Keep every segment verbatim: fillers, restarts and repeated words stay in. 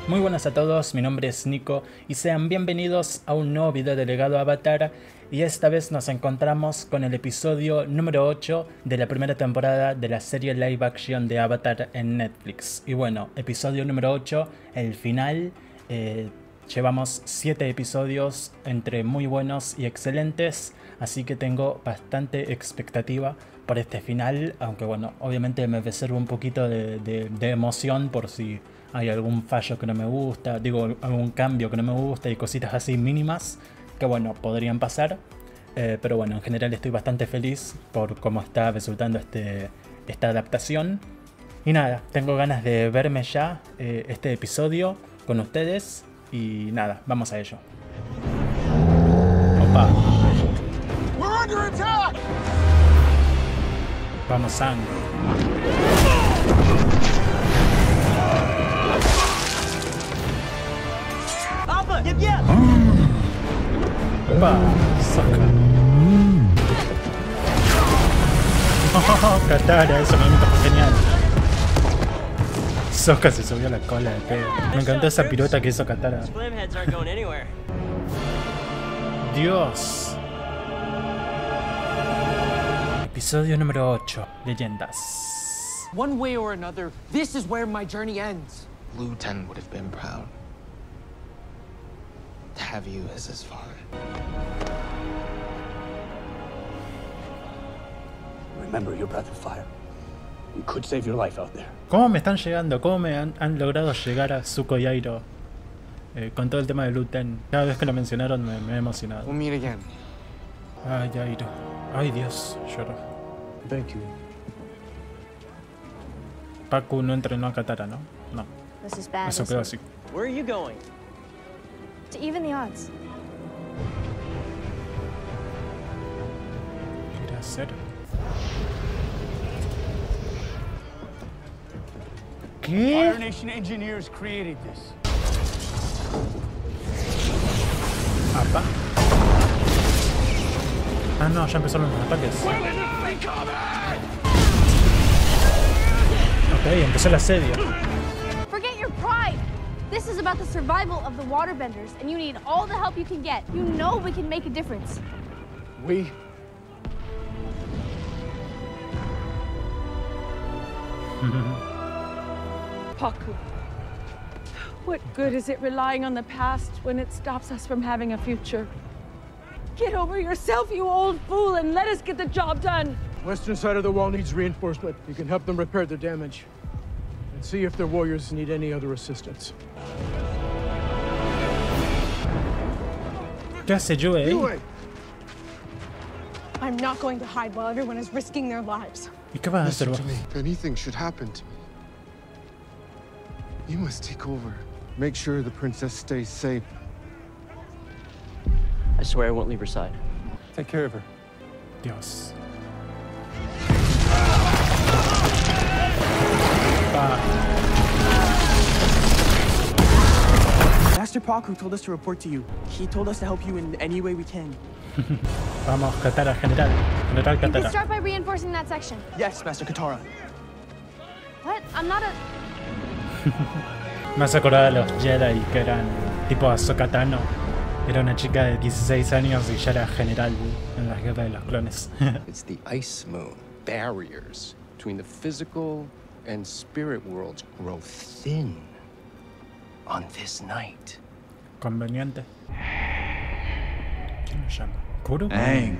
Muy buenas a todos, mi nombre es Nico y sean bienvenidos a un nuevo video de Legado Avatar, y esta vez nos encontramos con el episodio número ocho de la primera temporada de la serie live action de Avatar en Netflix. Y bueno, episodio número ocho, el final. eh, llevamos siete episodios entre muy buenos y excelentes, así que tengo bastante expectativa por este final, aunque bueno, obviamente me reservo un poquito de, de, de emoción por si hay algún fallo que no me gusta, digo, algún cambio que no me gusta y cositas así mínimas que bueno, podrían pasar. Eh, pero bueno, en general estoy bastante feliz por cómo está resultando este, esta adaptación. Y nada, tengo ganas de verme ya eh, este episodio con ustedes. Y nada, vamos a ello. Opa. Vamos, Sang. Alpha, yep, yep. Opa, Sokka. Oh, Katara, ese momento fue genial. Sokka se subió a la cola de pedo. Me encantó esa pirueta que hizo Katara. Dios. Episodio número ocho. Leyendas. One way or another, this is where my journey ends. Lu Ten would have been proud to have you as his father. Remember your breath of fire. You could save your life out there. ¿Cómo me están llegando? ¿Cómo me han, han logrado llegar a Zuko y Iroh? Eh, con todo el tema de Lu Ten. Cada vez que lo mencionaron me, me he emocionado. We'll meet again. Ay, Iroh. Ay, Dios, lloro. Thank you. Pacu no entrenó a Katara, ¿no? No. This is bad. Eso quedó así. Where are you going? To even the odds. ¿Qué quiere hacer? ¿Qué? Fire Nation engineers created this. Apa. Ah, no, ya empezaron los ataques. Ok, empezó el asedio. Forget your pride. This is about the survival of the waterbenders, and you need all the help you can get. You know we can make a difference. We. Paku, what good is it relying on the past when it stops us from having a future? Get over yourself, you old fool, and let us get the job done. Western side of the wall needs reinforcement. You can help them repair their damage. And see if their warriors need any other assistance. ¿Qué hace Yue? Yue! I'm not going to hide while everyone is risking their lives. ¿Y qué vas a hacer vos? Listen to me. If anything should happen to me, you must take over. Make sure the princess stays safe. I swear I won't leave her side. Take care of her. Dios. Pa. Master Paku told us to report to you. He told us to help you in any way we can. Vamos, Katara, general. General You can Katara. start by reinforcing that section. Yes, Master Katara. What? I'm not a... Me hace acordar a los Jedi que eran tipo Ahsoka Tano. Era una chica de dieciséis años y ya era general en la guerra de los clones. It's the Ice Moon. Barriers between the physical and spirit worlds grow thin on this night. Conveniente. ¿Quién lo llama? ¿Kuru? Aang.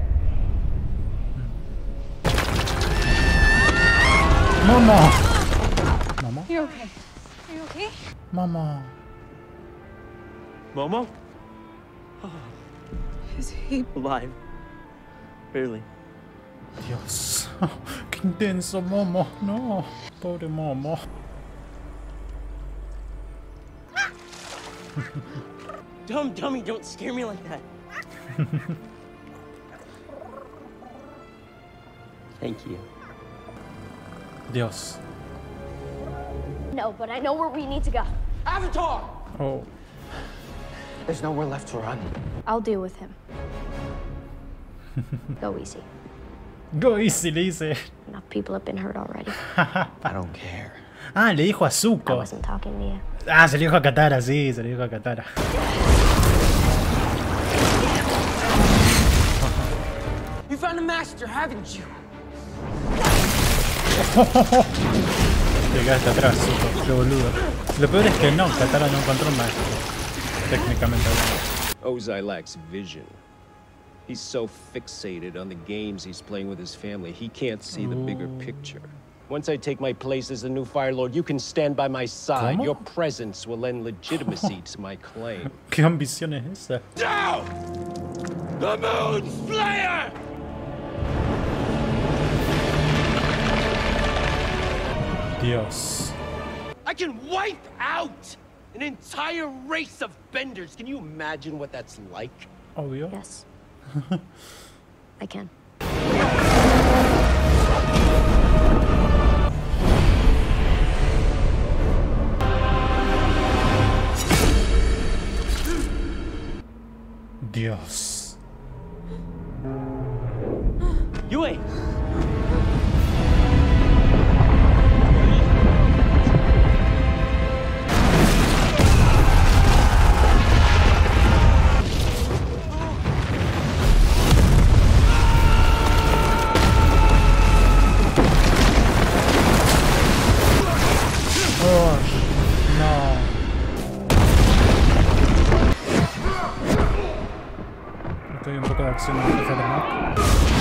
¡Momo! ¿Momo? You okay? Are you okay? ¡Momo! Momo? Is he? Alive. Barely. Dios. ¡Qué intenso, Momo! No. Pobre Momo. Dumb dummy, don't scare me like that. Thank you. Dios. No, but I know where we need to go. Avatar! Oh. There's nowhere left to run. I'll deal with him. Go easy. Go easy, le dice. Enough people have been hurt already. I don't care. Ah, le dijo a I Zuko. wasn't talking to you. Ah, se lo dijo a Katara, sí, se lo dijo a Katara. You found a master, haven't you? Te quedaste atrás, Zuko, qué boludo. Lo peor es que no, Katara no encontró un maestro. Técnicamente hablando. Ozai lacks vision. He's so fixated on the games he's playing with his family, he can't see the bigger picture. Once I take my place as the new Fire Lord, you can stand by my side. ¿Cómo? Your presence will lend legitimacy to my claim. ¿Qué ambición es esa? Now! The Moon Slayer! Dios. I can wipe out an entire race of benders. Can you imagine what that's like? Obvio. Yes. I can. Dios. Yue! Oh, no. Estoy un poco de acción en el jefe de Mark.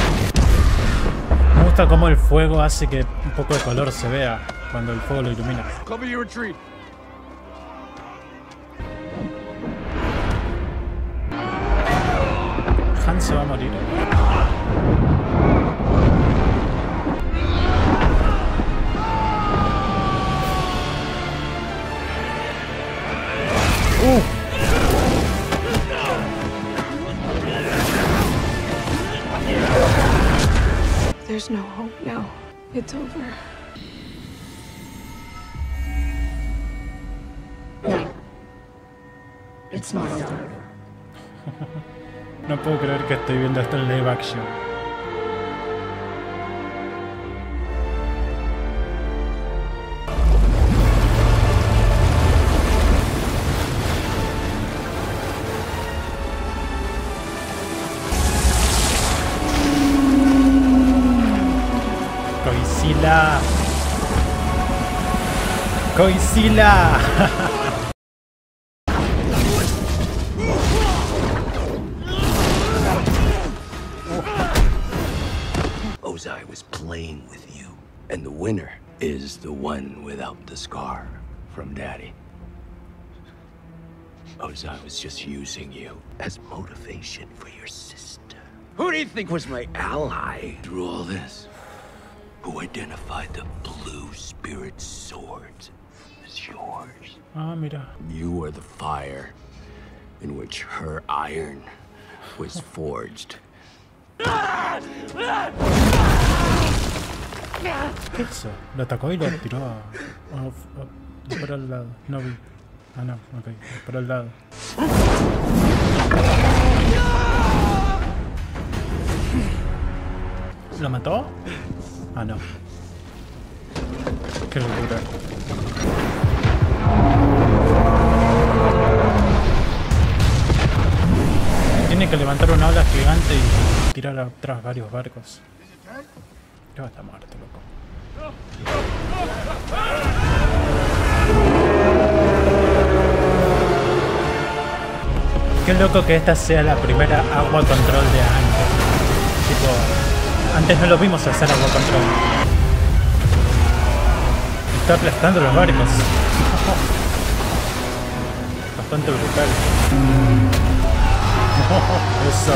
Me gusta cómo el fuego hace que un poco de color se vea cuando el fuego lo ilumina. Cover your retreat. Han se va a morir. Uh. There's no hope now. It's over. No. It's not over. No puedo creer que estoy viendo esto en live action. Koizila. Koizila. Ozai was playing with you, and the winner is the one without the scar from Daddy. Ozai was just using you as motivation for your sister. Who do you think was my ally through all this? Who identified the blue spirit sword as yours? Ah, mira. You are the fire in which her iron was forged. ¿Qué hizo? Lo atacó y lo tiró a, a, a disparó al lado. No vi. Ah, no, ok. Disparó al lado. ¿Lo mató? Ah, no. Qué locura. Tiene que levantar una ola gigante y tirar atrás varios barcos. Ya está muerto, loco. Qué loco que esta sea la primera agua control de antes. Tipo, antes no lo vimos hacer agua control. Está aplastando los barcos. Bastante brutal. Eso.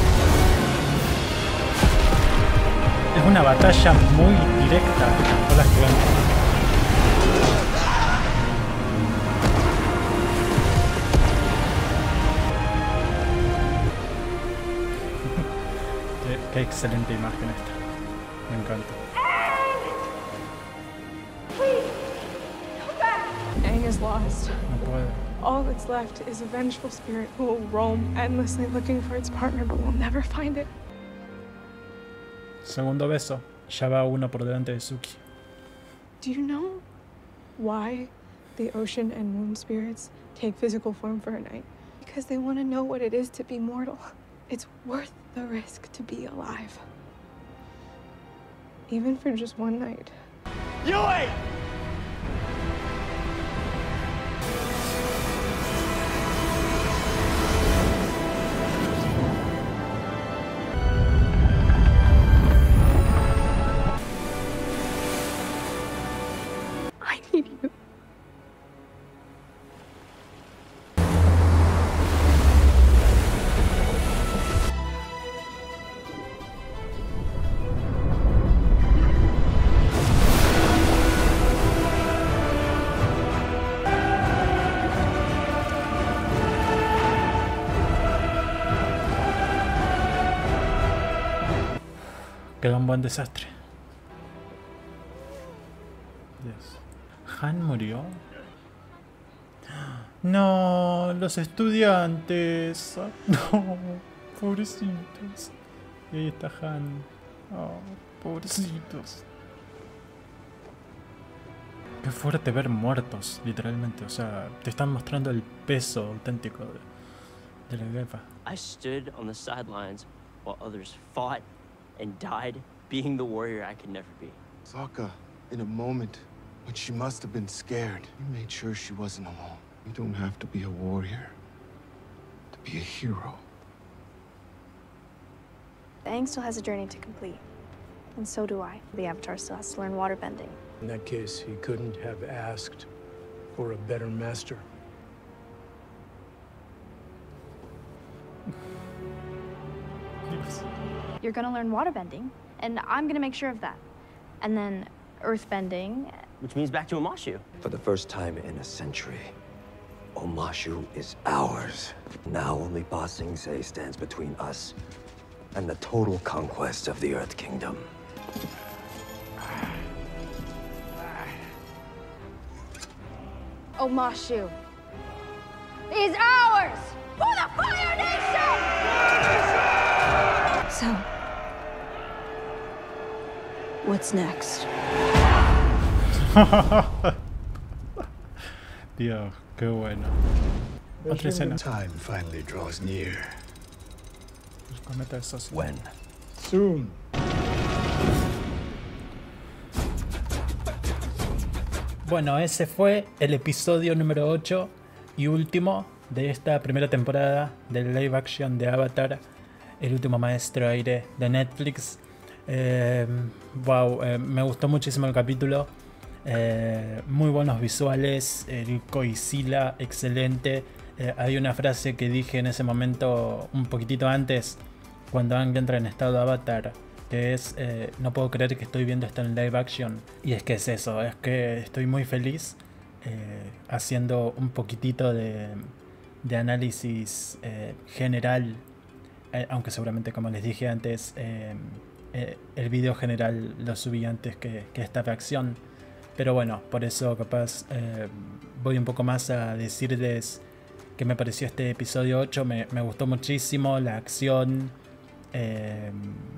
Es una batalla muy directa. Hola, gigante. qué, qué excelente imagen esta. Me encanta. Aang is lost. No puede. All that's left is a vengeful spirit who will roam endlessly looking for its partner but will never find it. Segundo beso. Ya va uno por delante de Suki. Do you know why the ocean and moon spirits take physical form for a night. Because they want to know what it is to be mortal. It's worth the risk to be alive. Even for just one night. Yui! I need you. Quedó un buen desastre. Dios. ¿Han murió? No, los estudiantes. No, pobrecitos. Y ahí está Han. Oh, pobrecitos. Qué fuerte ver muertos, literalmente. O sea, te están mostrando el peso auténtico de, de la guerra. I stood on the sidelines while others fought and died, being the warrior I could never be. Sokka, in a moment when she must have been scared, you made sure she wasn't alone. You don't have to be a warrior to be a hero. Aang still has a journey to complete. And so do I. The Avatar still has to learn waterbending. In that case, he couldn't have asked for a better master. You're gonna learn waterbending, and I'm gonna make sure of that. And then earthbending. Which means back to Omashu. For the first time in a century, Omashu is ours. Now only Ba Sing Se stands between us and the total conquest of the Earth Kingdom. Omashu is ours for the Fire Nation! So, what's next? Dios, qué bueno. Otra escena. Time finally draws near. When? Soon. Bueno, ese fue el episodio número ocho y último de esta primera temporada del live action de Avatar, el último maestro aire de Netflix. Eh, wow, eh, me gustó muchísimo el capítulo. Eh, muy buenos visuales, el Koizila excelente. Eh, hay una frase que dije en ese momento, un poquitito antes, cuando Aang entra en estado Avatar, que es, eh, no puedo creer que estoy viendo esto en live action. Y es que es eso, es que estoy muy feliz eh, haciendo un poquitito de, de análisis eh, general, eh, aunque seguramente, como les dije antes, eh, eh, el video general lo subí antes que, que esta reacción. Pero bueno, por eso capaz eh, voy un poco más a decirles qué me pareció este episodio ocho. Me, me gustó muchísimo la acción. Eh,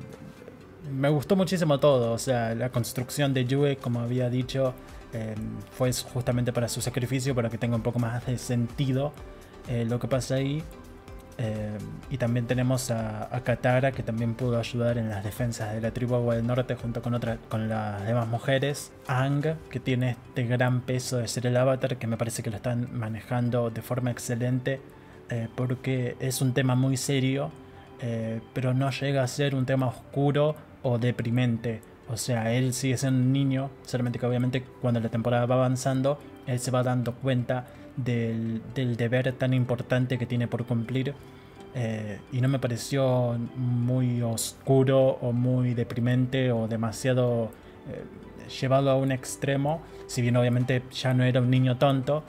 me gustó muchísimo todo. O sea, la construcción de Yue, como había dicho, eh, fue justamente para su sacrificio, para que tenga un poco más de sentido eh, lo que pasa ahí. Eh, y también tenemos a, a Katara, que también pudo ayudar en las defensas de la tribu Agua del Norte junto con, otra, con las demás mujeres. Aang, que tiene este gran peso de ser el Avatar, que me parece que lo están manejando de forma excelente, eh, porque es un tema muy serio, eh, pero no llega a ser un tema oscuro o deprimente. O sea, él sigue siendo un niño, solamente que obviamente cuando la temporada va avanzando, él se va dando cuenta Del, del deber tan importante que tiene por cumplir, eh, y no me pareció muy oscuro o muy deprimente o demasiado eh, llevado a un extremo, si bien obviamente ya no era un niño tonto,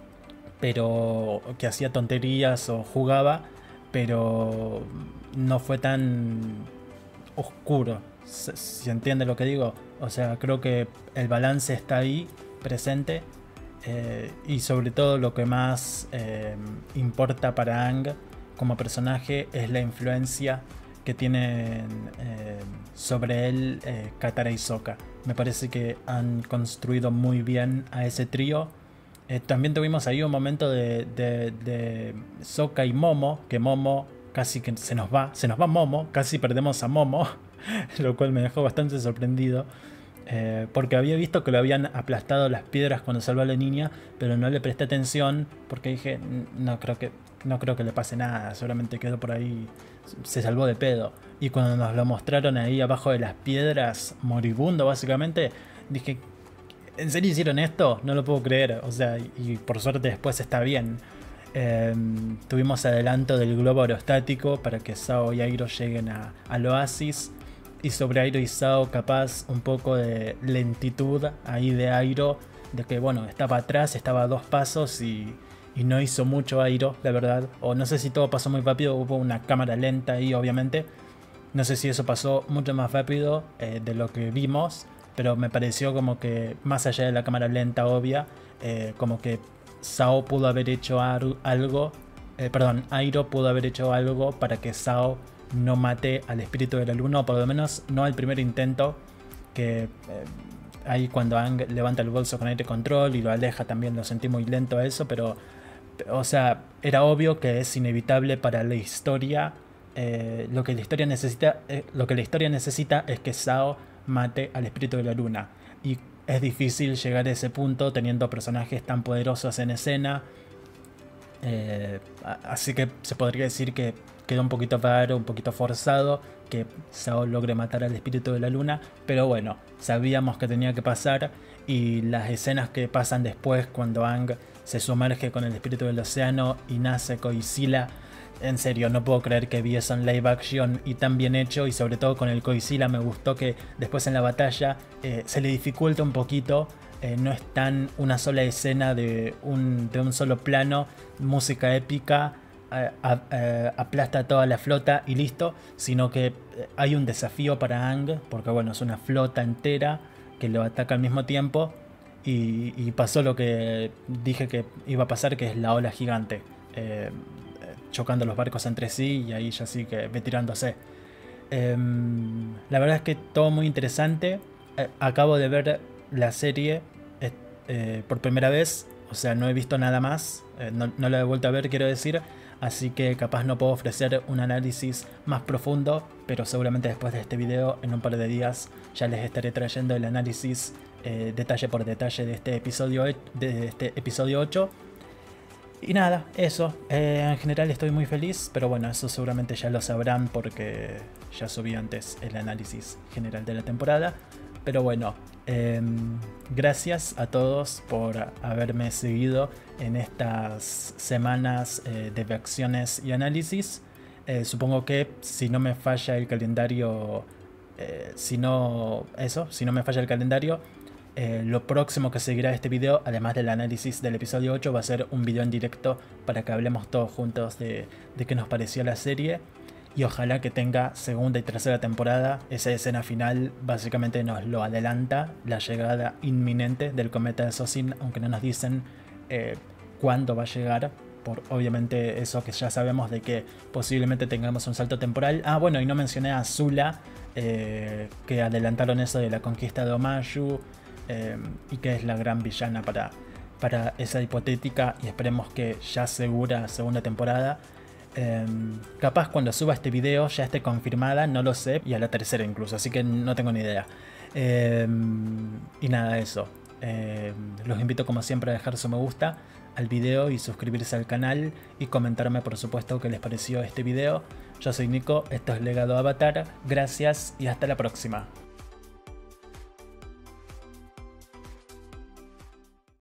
pero que hacía tonterías o jugaba, pero no fue tan oscuro, si, si entiende lo que digo. O sea, creo que el balance está ahí presente. Eh, y sobre todo lo que más eh, importa para Aang como personaje es la influencia que tienen eh, sobre él eh, Katara y Sokka. Me parece que han construido muy bien a ese trío. Eh, también tuvimos ahí un momento de, de, de Sokka y Momo, que Momo casi que se nos va, se nos va Momo, casi perdemos a Momo, lo cual me dejó bastante sorprendido. Eh, porque había visto que lo habían aplastado las piedras cuando salvó a la niña, pero no le presté atención porque dije, no creo que, no creo que le pase nada, seguramente quedó por ahí, se salvó de pedo. Y cuando nos lo mostraron ahí abajo de las piedras, moribundo básicamente, dije, ¿en serio hicieron esto? No lo puedo creer, o sea, y, y por suerte después está bien. Eh, tuvimos adelanto del globo aerostático para que Sao y Airo lleguen a, al oasis. Y sobre Airo y Sao capaz un poco de lentitud ahí de Airo, de que bueno, estaba atrás, estaba a dos pasos y, y no hizo mucho Airo, la verdad. O no sé si todo pasó muy rápido, hubo una cámara lenta ahí obviamente. No sé si eso pasó mucho más rápido eh, de lo que vimos, pero me pareció como que más allá de la cámara lenta obvia, eh, como que Sao pudo haber hecho algo, eh, perdón, Airo pudo haber hecho algo para que Sao no mate al espíritu de la luna, o por lo menos no al primer intento, que eh, ahí cuando Aang levanta el bolso con aire control y lo aleja también lo sentí muy lento a eso, pero o sea, era obvio que es inevitable para la historia, eh, lo que la historia necesita, eh, lo que la historia necesita es que Sao mate al espíritu de la luna, y es difícil llegar a ese punto teniendo personajes tan poderosos en escena, eh, así que se podría decir que quedó un poquito raro, un poquito forzado que Sao logre matar al espíritu de la luna, pero bueno, sabíamos que tenía que pasar, y las escenas que pasan después cuando Aang se sumerge con el espíritu del océano y nace Koizila, en serio, no puedo creer que vi eso en live action y tan bien hecho, y sobre todo con el Koizila me gustó que después en la batalla eh, se le dificulta un poquito. Eh, no es tan una sola escena de un, de un solo plano, música épica, A, a, a, aplasta toda la flota y listo, sino que hay un desafío para Aang, porque bueno, es una flota entera que lo ataca al mismo tiempo, y, y pasó lo que dije que iba a pasar, que es la ola gigante, eh, chocando los barcos entre sí, y ahí ya sí que retirándose. Eh, la verdad es que todo muy interesante. Eh, acabo de ver la serie eh, eh, por primera vez, o sea, no he visto nada más, eh, no, no la he vuelto a ver, quiero decir. Así que capaz no puedo ofrecer un análisis más profundo, pero seguramente después de este video, en un par de días, ya les estaré trayendo el análisis eh, detalle por detalle de este episodio, de este episodio ocho. Y nada, eso. Eh, en general estoy muy feliz, pero bueno, eso seguramente ya lo sabrán porque ya subí antes el análisis general de la temporada. Pero bueno, eh, gracias a todos por haberme seguido en estas semanas eh, de reacciones y análisis. Eh, supongo que si no me falla el calendario, eh, si no eso, si no me falla el calendario, eh, lo próximo que seguirá este video, además del análisis del episodio ocho, va a ser un video en directo para que hablemos todos juntos de, de qué nos pareció la serie. Y ojalá que tenga segunda y tercera temporada. Esa escena final básicamente nos lo adelanta, la llegada inminente del cometa de Sozin, aunque no nos dicen eh, cuándo va a llegar, por obviamente eso que ya sabemos de que posiblemente tengamos un salto temporal. Ah, bueno, y no mencioné a Zula, eh, que adelantaron eso de la conquista de Omayu, eh, y que es la gran villana para, para esa hipotética y esperemos que ya segura segunda temporada. Eh, capaz cuando suba este video ya esté confirmada, no lo sé, y a la tercera incluso, así que no tengo ni idea. Eh, y nada, eso. Eh, los invito como siempre a dejar su me gusta al video y suscribirse al canal y comentarme por supuesto qué les pareció este video. Yo soy Nico, esto es Legado Avatar, gracias y hasta la próxima.